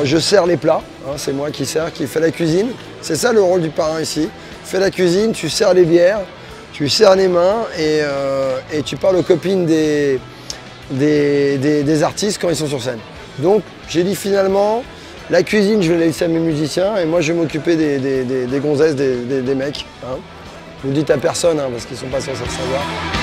je sers les plats, hein, c'est moi qui sers, qui fais la cuisine. C'est ça le rôle du parrain ici. Tu fais la cuisine, tu sers les bières, tu sers les mains et tu parles aux copines des artistes quand ils sont sur scène. Donc j'ai dit finalement, la cuisine je vais la laisser à mes musiciens et moi je vais m'occuper des gonzesses, des mecs. Hein. Vous le dites à personne hein, parce qu'ils sont pas censés le savoir.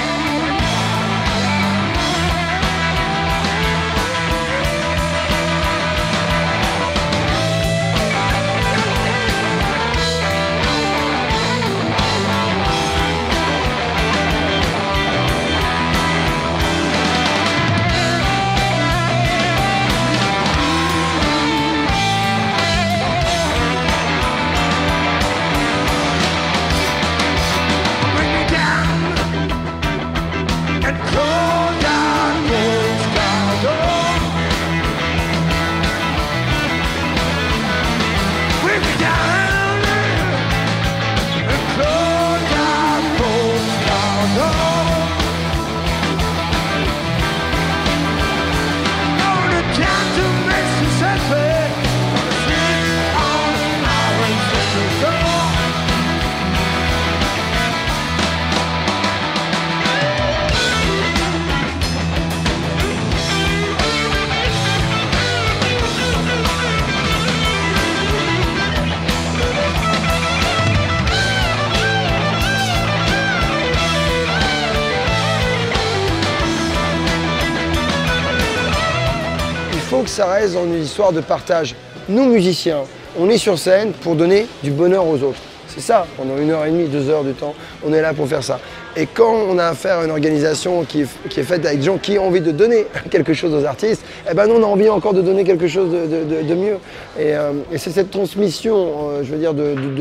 Il faut que ça reste dans une histoire de partage. Nous, musiciens, on est sur scène pour donner du bonheur aux autres. C'est ça, pendant 1h30, 2 heures du temps, on est là pour faire ça. Et quand on a affaire à une organisation qui est faite avec des gens qui ont envie de donner quelque chose aux artistes, eh ben nous, on a envie encore de donner quelque chose de mieux. Et c'est cette transmission, je veux dire,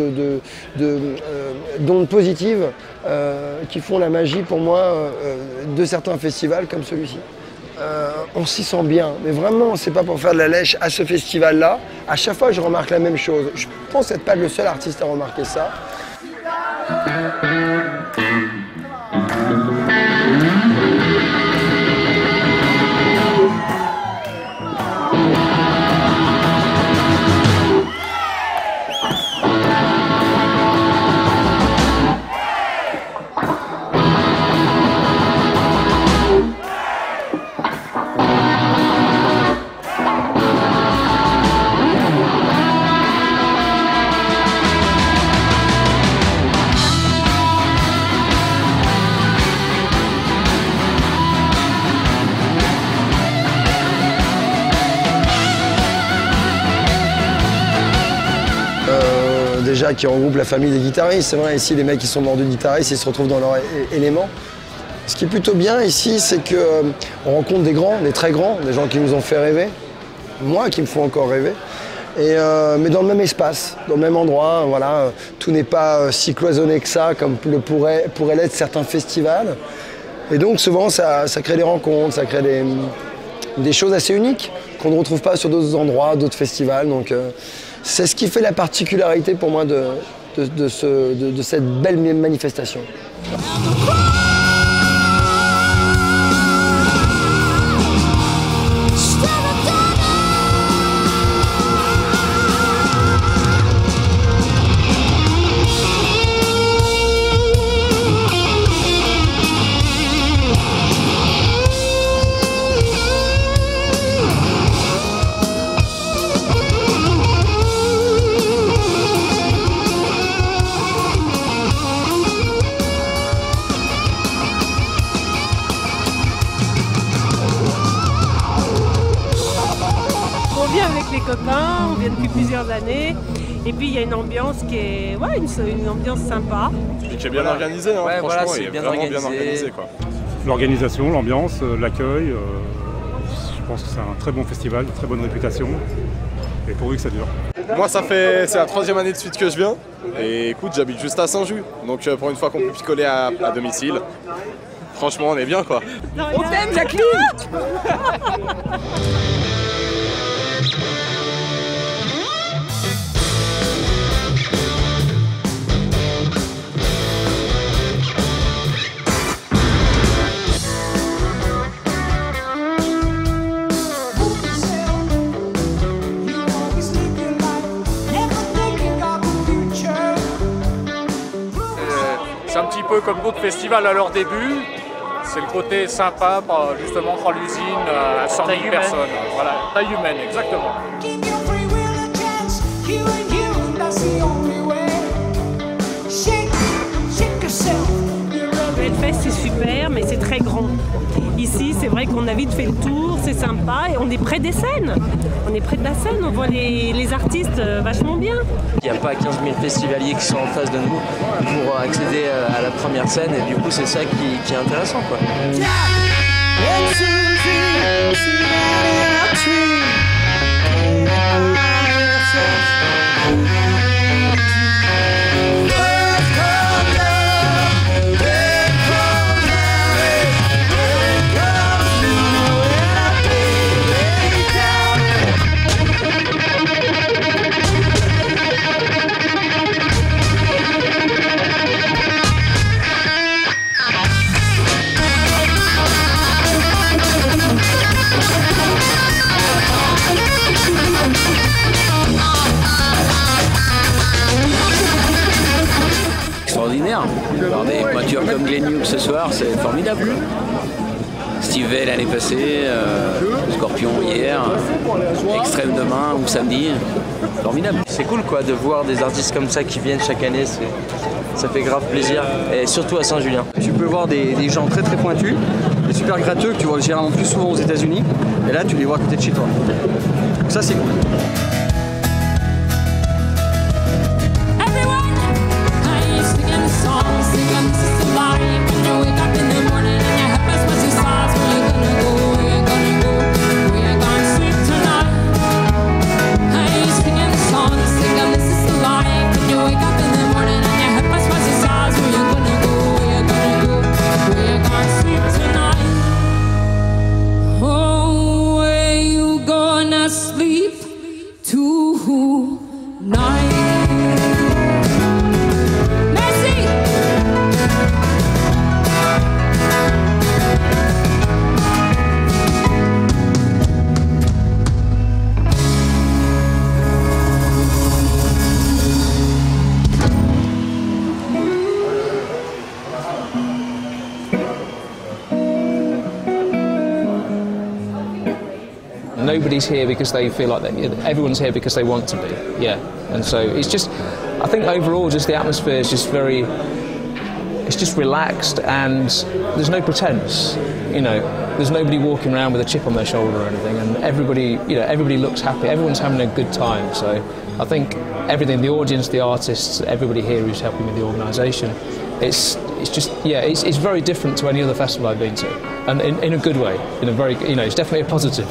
d'ondes positives qui font la magie pour moi de certains festivals comme celui-ci. On s'y sent bien, mais vraiment, c'est pas pour faire de la lèche à ce festival-là. À chaque fois, je remarque la même chose. Je pense être pas le seul artiste à remarquer ça. Déjà qui regroupe la famille des guitaristes, c'est vrai, ici les mecs qui sont morts de guitaristes, ils se retrouvent dans leur élément. Ce qui est plutôt bien ici, c'est qu'on rencontre des grands, des très grands, des gens qui nous ont fait rêver, moi qui me font encore rêver, mais dans le même espace, dans le même endroit, voilà, tout n'est pas si cloisonné que ça, comme pourrait l'être certains festivals. Et donc souvent ça crée des rencontres, ça crée des choses assez uniques qu'on ne retrouve pas sur d'autres endroits, d'autres festivals. Donc, c'est ce qui fait la particularité pour moi de cette belle manifestation. Avec les copains, on vient depuis plusieurs années et puis il y a une ambiance qui est une ambiance sympa. Et qui est bien organisée, hein, ouais, franchement, voilà, il est vraiment bien organisé. L'organisation, l'ambiance, l'accueil, je pense que c'est un très bon festival, une très bonne réputation et pourvu que ça dure. Moi c'est la 3e année de suite que je viens et écoute j'habite juste à Saint-Just, donc pour une fois qu'on peut picoler à domicile, franchement on est bien quoi. On t'aime Jacqueline. peu comme d'autres festivals à leur début. C'est le côté sympa, justement, par l'usine à 100 000 personnes. Voilà, taille humaine, exactement. Le Hellfest c'est super, mais c'est très grand. Ici, c'est vrai qu'on a vite fait le tour, c'est sympa et on est près des scènes. On est près de la scène, on voit les artistes vachement bien. Il n'y a pas 15 000 festivaliers qui sont en face de nous pour accéder à la première scène et du coup c'est ça qui est intéressant, quoi. Extraordinaire. Alors des pointures comme Glenn Hughes ce soir, c'est formidable. Steve Vai l'année passée, Scorpion hier, Extrême demain ou samedi, formidable. C'est cool quoi de voir des artistes comme ça qui viennent chaque année, ça fait grave plaisir, et surtout à Saint-Julien. Tu peux voir des gens très pointus, des super gratteux que tu vois généralement plus souvent aux États-Unis, et là tu les vois à côté de chez toi. Donc ça c'est cool. Nobody's here because they feel like everyone's here because they want to be, yeah. And so it's just, I think overall, just the atmosphere is just very, it's just relaxed and there's no pretense, you know. There's nobody walking around with a chip on their shoulder or anything, and everybody, you know, everybody looks happy. Everyone's having a good time. So I think everything, the audience, the artists, everybody here who's helping with the organisation, it's just, yeah, it's very different to any other festival I've been to, and in a good way, in a very, you know, it's definitely a positive.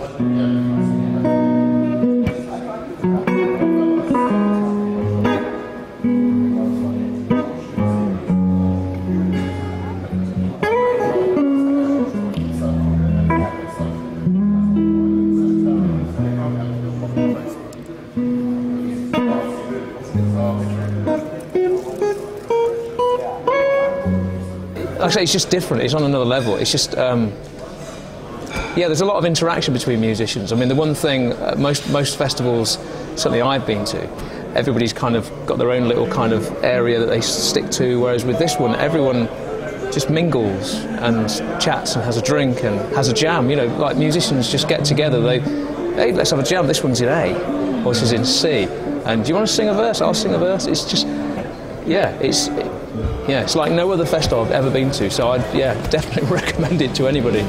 Actually, it's just different. It's on another level. It's just, yeah, there's a lot of interaction between musicians. I mean, the one thing, most festivals, certainly I've been to, everybody's kind of got their own little kind of area that they stick to, whereas with this one, everyone just mingles and chats and has a drink and has a jam. You know, like musicians just get together, hey, let's have a jam. This one's in A, or this is in C. And do you want to sing a verse? I'll sing a verse. It's just, yeah, it's like no other festival I've ever been to, so I'd definitely recommend it to anybody.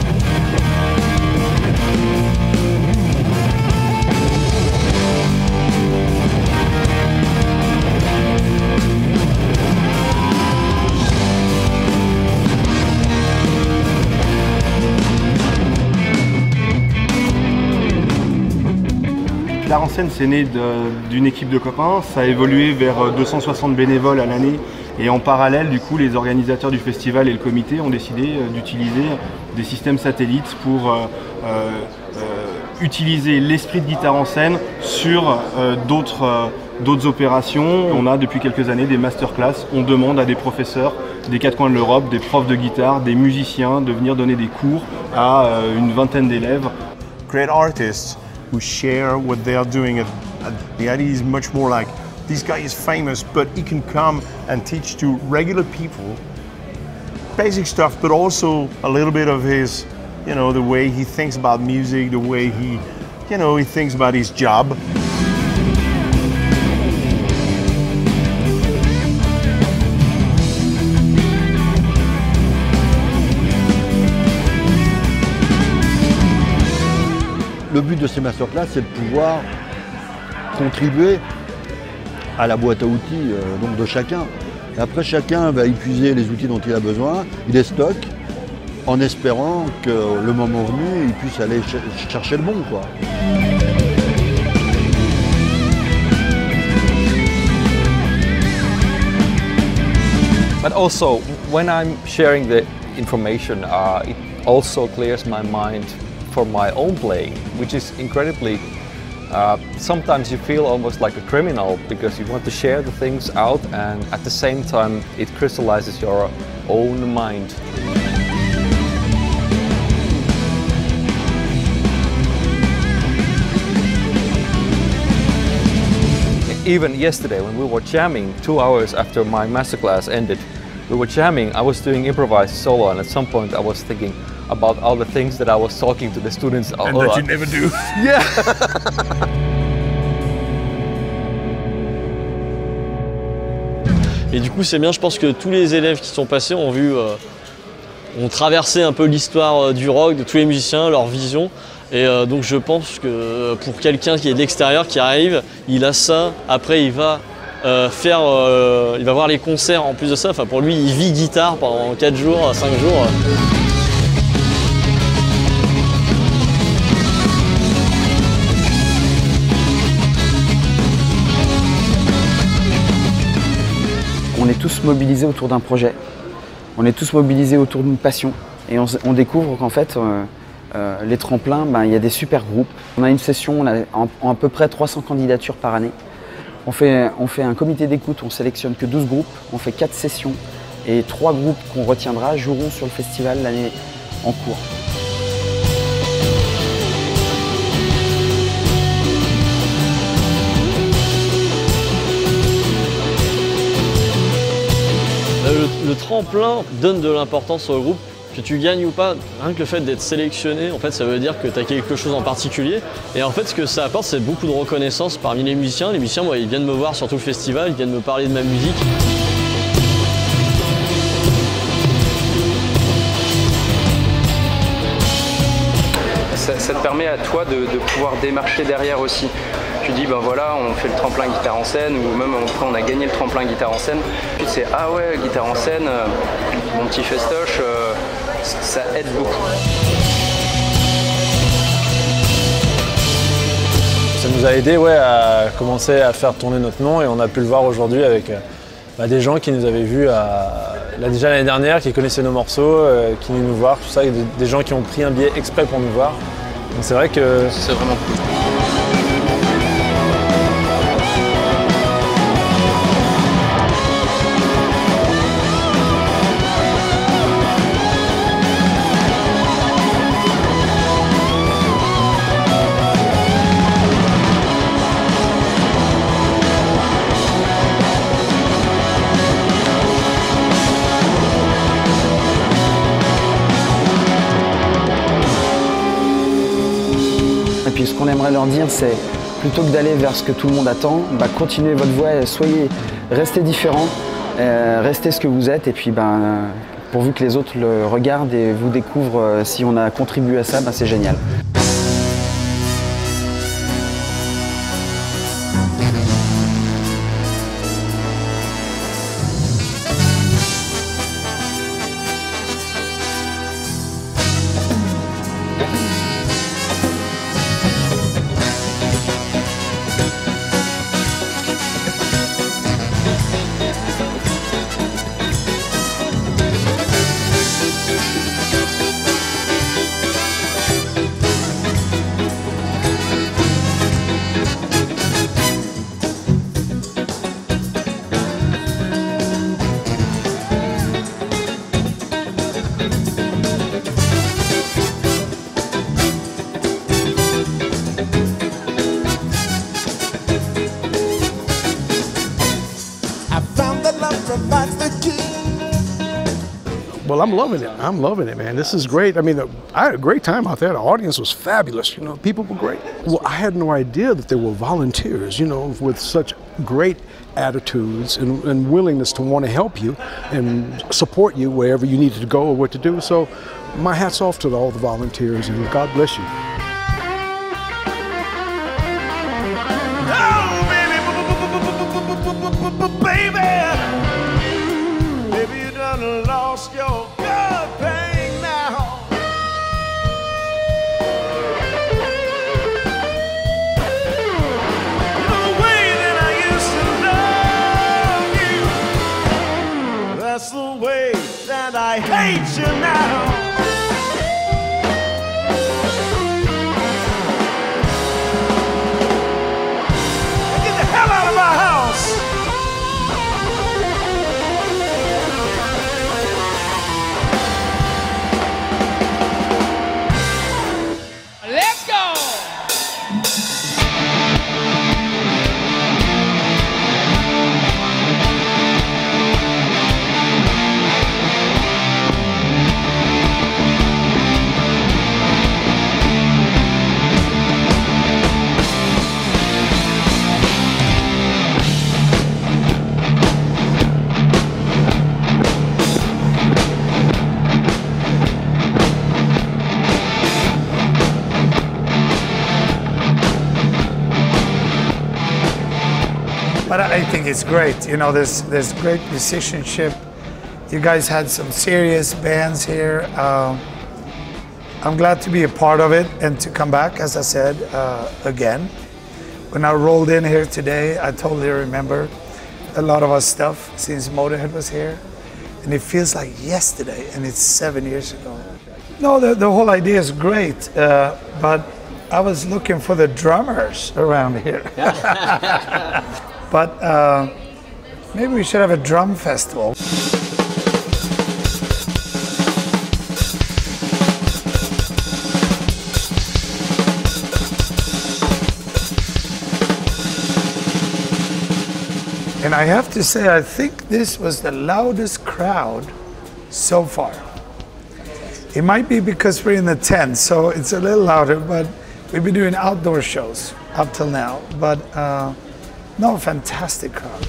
L'art en scène, c'est né d'une équipe de copains, ça a évolué vers 260 bénévoles à l'année et en parallèle, du coup, les organisateurs du festival et le comité ont décidé d'utiliser des systèmes satellites pour utiliser l'esprit de guitare en scène sur d'autres opérations. On a depuis quelques années des masterclass, on demande à des professeurs des quatre coins de l'Europe, des profs de guitare, des musiciens de venir donner des cours à une vingtaine d'élèves. Great artists who share what they are doing. The idea is much more like this guy is famous, but he can come and teach to regular people basic stuff, but also a little bit of his, you know, the way he thinks about music, the way he, you know, he thinks about his job. Le but de ces masterclass, c'est de pouvoir contribuer à la boîte à outils donc de chacun. Et après, chacun va épuiser les outils dont il a besoin, il les stocke, en espérant que le moment venu, il puisse aller chercher le bon, quoi. But also, when I'm sharing the information, it also clears my mind for my own playing, which is incredibly, sometimes you feel almost like a criminal because you want to share the things out, and at the same time it crystallizes your own mind. Even yesterday when we were jamming 2 hours after my masterclass ended, we were jamming, I was doing improvised solo, and at some point I was thinking about all the things that I was talking to the students. And that you never do. Yeah. Et du coup c'est bien, je pense que tous les élèves qui sont passés ont vu, ont traversé un peu l'histoire du rock, de tous les musiciens, leur vision. Et donc je pense que pour quelqu'un qui est de l'extérieur, qui arrive, il a ça, après il va il va voir les concerts en plus de ça. Enfin pour lui, il vit guitare pendant 4 jours, 5 jours. On est tous mobilisés autour d'un projet, on est tous mobilisés autour d'une passion et on découvre qu'en fait les tremplins, il y a des super groupes. On a une session, on a à peu près 300 candidatures par année. On fait un comité d'écoute, on sélectionne que 12 groupes, on fait 4 sessions et 3 groupes qu'on retiendra joueront sur le festival l'année en cours. Le tremplin donne de l'importance au groupe, que tu gagnes ou pas, rien que le fait d'être sélectionné, en fait, ça veut dire que tu as quelque chose en particulier. Et en fait, ce que ça apporte, c'est beaucoup de reconnaissance parmi les musiciens. Les musiciens, moi, ils viennent me voir sur tout le festival, ils viennent me parler de ma musique. Ça te permet à toi de pouvoir démarcher derrière aussi. Tu dis ben voilà, on fait le tremplin guitare en scène, ou même après on a gagné le tremplin guitare en scène. Puis c'est ah ouais, guitare en scène, mon petit festoche, ça aide beaucoup. Ça nous a aidé à commencer à faire tourner notre nom, et on a pu le voir aujourd'hui avec des gens qui nous avaient vus déjà l'année dernière, qui connaissaient nos morceaux, qui venaient nous voir, tout ça, et des gens qui ont pris un billet exprès pour nous voir. Donc c'est vrai que c'est vraiment cool. Et puis ce qu'on aimerait leur dire, c'est plutôt que d'aller vers ce que tout le monde attend, continuez votre voie, restez différents, restez ce que vous êtes, et puis pourvu que les autres le regardent et vous découvrent, si on a contribué à ça, c'est génial. Well, I'm loving it. I'm loving it, man. This is great. I mean, I had a great time out there. The audience was fabulous. You know, people were great. Well, I had no idea that there were volunteers, you know, with such great attitudes and willingness to want to help you and support you wherever you needed to go or what to do. So my hat's off to all the volunteers, and God bless you. Baby, you done lost your good thing now. The way that I used to love you, that's the way that I hate you now. Get the hell out of my house. Let's go! But I think it's great. You know, there's great musicianship. You guys had some serious bands here. I'm glad to be a part of it and to come back, as I said, again. When I rolled in here today, I totally remember a lot of our stuff since Motorhead was here. And it feels like yesterday, and it's 7 years ago. No, the whole idea is great, but I was looking for the drummers around here. But maybe we should have a drum festival. And I have to say, I think this was the loudest crowd so far. It might be because we're in the tent, so it's a little louder, but we've been doing outdoor shows up till now. But no, fantastic crowd.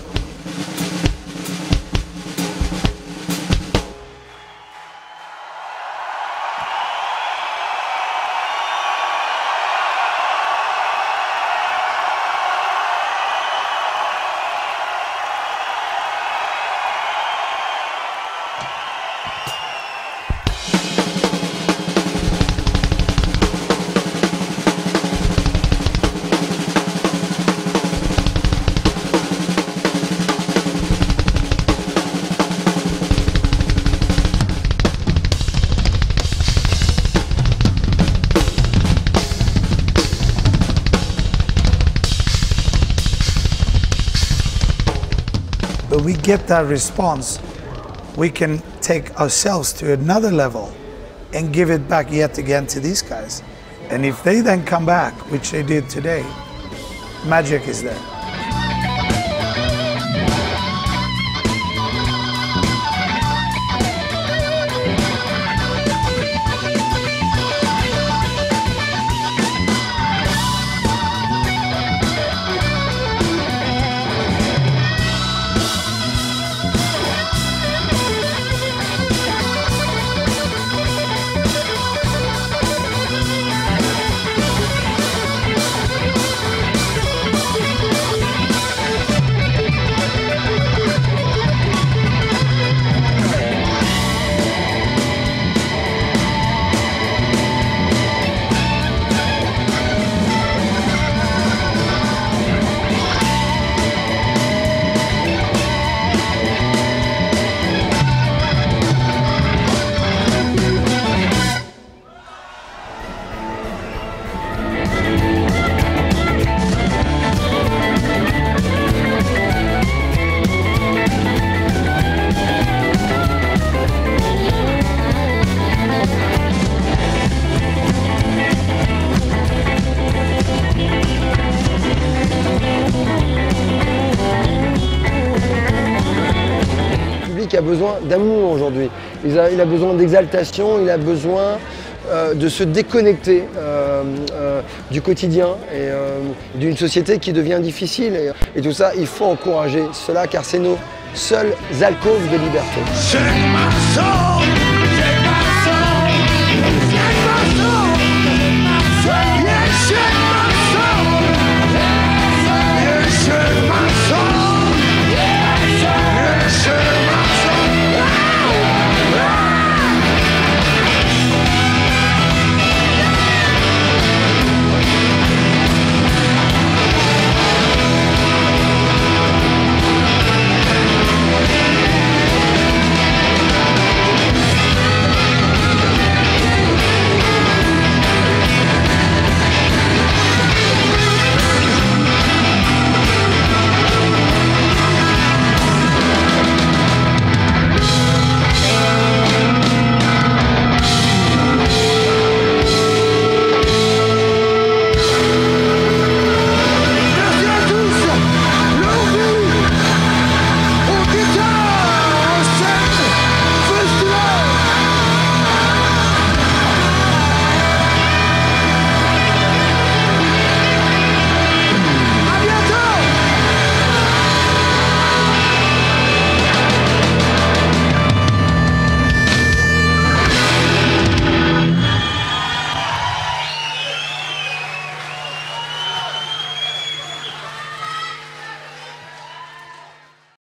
But we get that response, we can take ourselves to another level and give it back yet again to these guys. And if they then come back, which they did today, magic is there. A besoin d'amour aujourd'hui. il a besoin d'exaltation, il a besoin de se déconnecter du quotidien et d'une société qui devient difficile. Et tout ça, il faut encourager cela car c'est nos seules alcôves de liberté.